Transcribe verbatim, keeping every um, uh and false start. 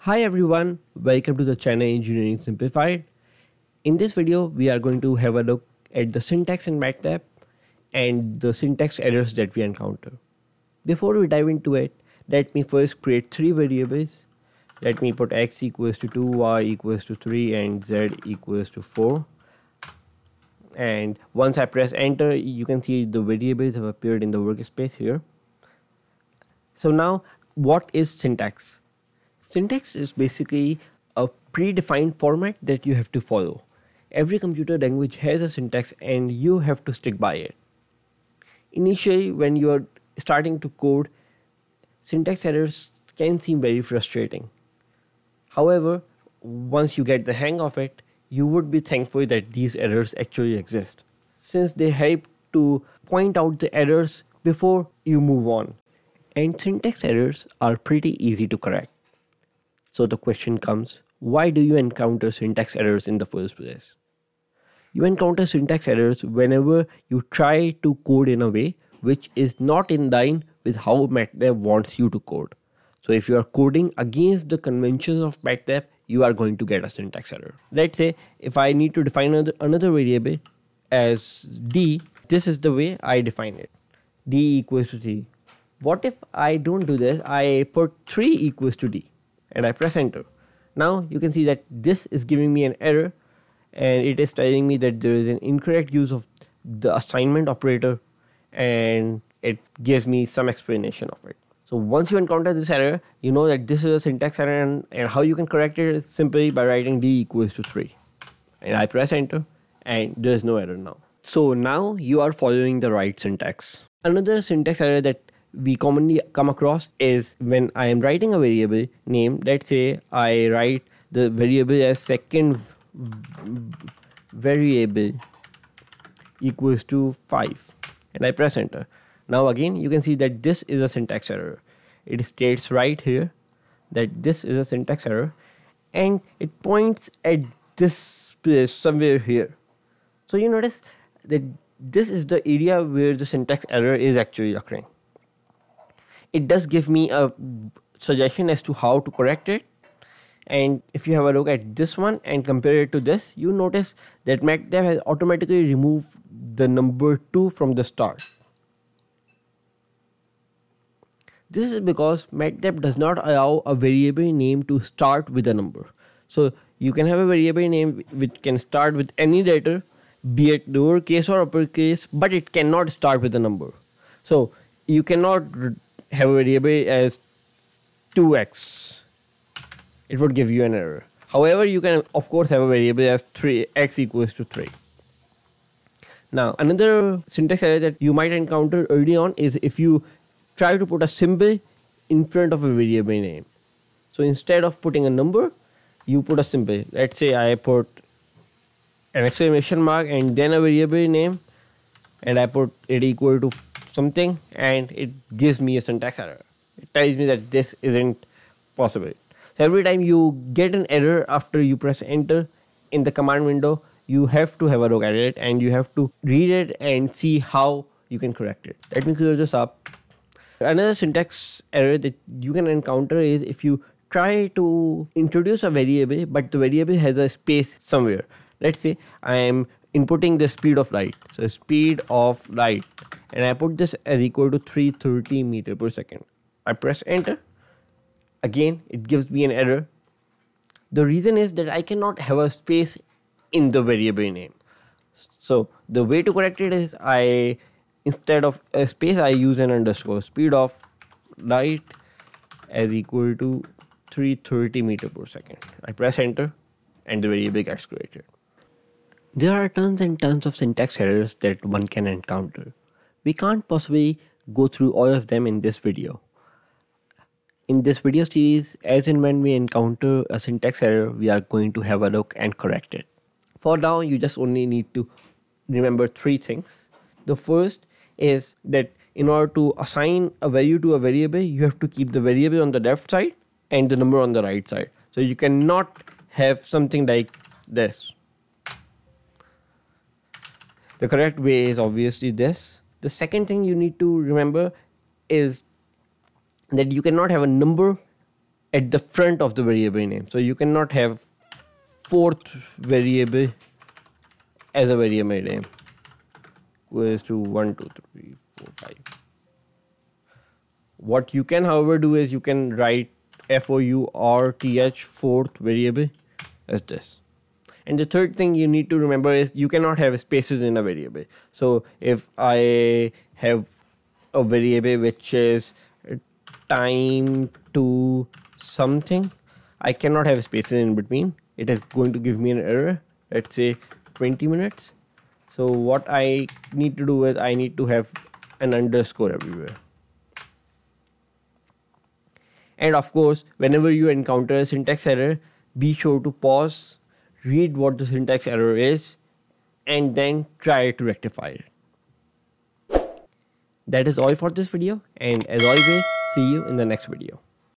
Hi everyone, welcome to the channel Engineering Simplified. In this video, we are going to have a look at the syntax in Matlab and the syntax errors that we encounter. Before we dive into it, let me first create three variables. Let me put x equals to two, y equals to three, and z equals to four. And once I press enter, you can see the variables have appeared in the workspace here. So now, what is syntax? Syntax is basically a predefined format that you have to follow. Every computer language has a syntax and you have to stick by it. Initially, when you are starting to code, syntax errors can seem very frustrating. However, once you get the hang of it, you would be thankful that these errors actually exist, since they help to point out the errors before you move on. And syntax errors are pretty easy to correct. So the question comes, why do you encounter syntax errors in the first place? You encounter syntax errors whenever you try to code in a way which is not in line with how Matlab wants you to code. So if you are coding against the conventions of Matlab, you are going to get a syntax error. Let's say if I need to define another, another variable as d, this is the way I define it. D equals to three. What if I don't do this? I put three equals to d and I press enter. Now you can see that this is giving me an error and it is telling me that there is an incorrect use of the assignment operator, and it gives me some explanation of it. So once you encounter this error, you know that this is a syntax error, and, and how you can correct it is simply by writing d equals to three. And I press enter and there is no error now. So now you are following the right syntax. Another syntax error that we commonly come across is when I am writing a variable name. Let's say I write the variable as second variable equals to five and I press enter. Now again you can see that this is a syntax error. It states right here that this is a syntax error and it points at this place somewhere here. So you notice that this is the area where the syntax error is actually occurring. It does give me a suggestion as to how to correct it. And if you have a look at this one and compare it to this, you notice that Matlab has automatically removed the number two from the start. This is because Matlab does not allow a variable name to start with a number. So you can have a variable name which can start with any letter, be it lowercase or uppercase, but it cannot start with a number. So you cannot have a variable as two x. It would give you an error. However, you can of course have a variable as three x equals to three. Now another syntax error that you might encounter early on is if you try to put a symbol in front of a variable name. So instead of putting a number, you put a symbol. Let's say I put an exclamation mark and then a variable name, and I put it equal to something, and it gives me a syntax error. It tells me that this isn't possible. So every time you get an error after you press enter in the command window, you have to have a look at it and you have to read it and see how you can correct it. Let me clear this up. Another syntax error that you can encounter is if you try to introduce a variable but the variable has a space somewhere. Let's say I am inputting the speed of light. So speed of light, and I put this as equal to three hundred thirty meters per second. I press enter. Again, it gives me an error. The reason is that I cannot have a space in the variable name. So the way to correct it is I, instead of a space, I use an underscore. Speed of light as equal to three hundred thirty meters per second. I press enter and the variable gets created. There are tons and tons of syntax errors that one can encounter. We can't possibly go through all of them in this video. In this video series, as and when we encounter a syntax error, we are going to have a look and correct it. For now, you just only need to remember three things. The first is that in order to assign a value to a variable, you have to keep the variable on the left side and the number on the right side. So you cannot have something like this. The correct way is obviously this. The second thing you need to remember is that you cannot have a number at the front of the variable name. So you cannot have fourth variable as a variable name equals to one, two, three, four, five. What you can, however, do is you can write F O U R T H fourth variable as this. And the third thing you need to remember is you cannot have spaces in a variable. So if I have a variable which is time to something, I cannot have spaces in between. It is going to give me an error. Let's say twenty minutes. So what I need to do is I need to have an underscore everywhere. And of course, whenever you encounter a syntax error, be sure to pause, read what the syntax error is, and then try to rectify it. That is all for this video, and as always, see you in the next video.